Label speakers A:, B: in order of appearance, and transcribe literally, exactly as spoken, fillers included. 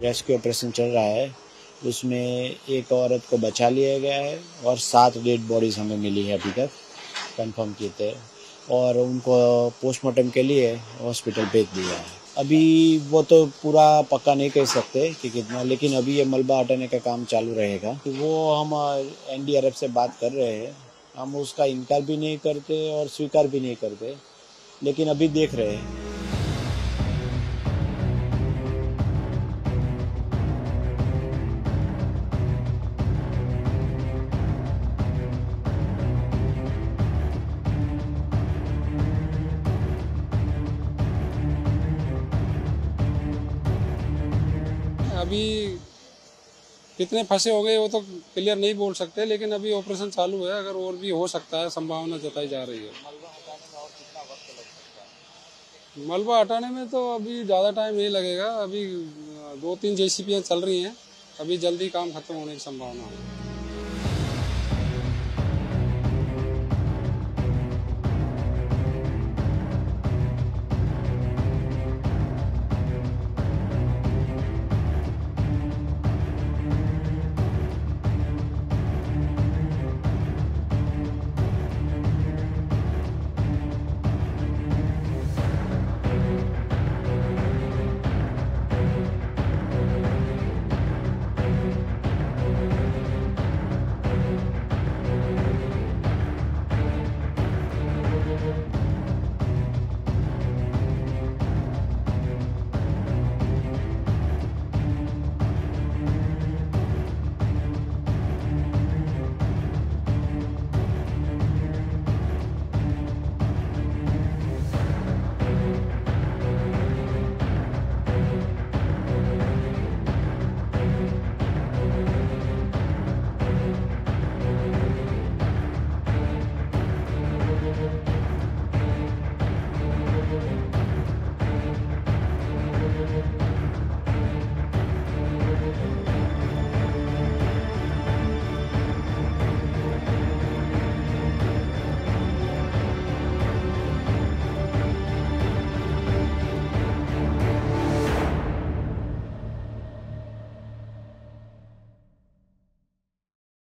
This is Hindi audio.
A: रेस्क्यू ऑपरेशन चल रहा है, उसमें एक औरत को बचा लिया गया है और सात डेड बॉडीज हमें मिली है अभी तक कंफर्म किए थे और उनको पोस्टमार्टम के लिए हॉस्पिटल भेज दिया है। अभी वो तो पूरा पक्का नहीं कह सकते कि कितना, लेकिन अभी ये मलबा हटाने का काम चालू रहेगा। वो हम एन डी आर एफ से बात कर रहे हैं, हम उसका इनकार भी नहीं करते और स्वीकार भी नहीं करते, लेकिन अभी देख रहे हैं।
B: अभी कितने फंसे हो गए वो तो क्लियर नहीं बोल सकते, लेकिन अभी ऑपरेशन चालू है। अगर और भी हो सकता है, संभावना जताई जा रही है। मलबा हटाने में तो अभी ज़्यादा टाइम नहीं लगेगा। अभी दो तीन जे सी पी चल रही हैं, अभी जल्दी काम खत्म होने की संभावना है।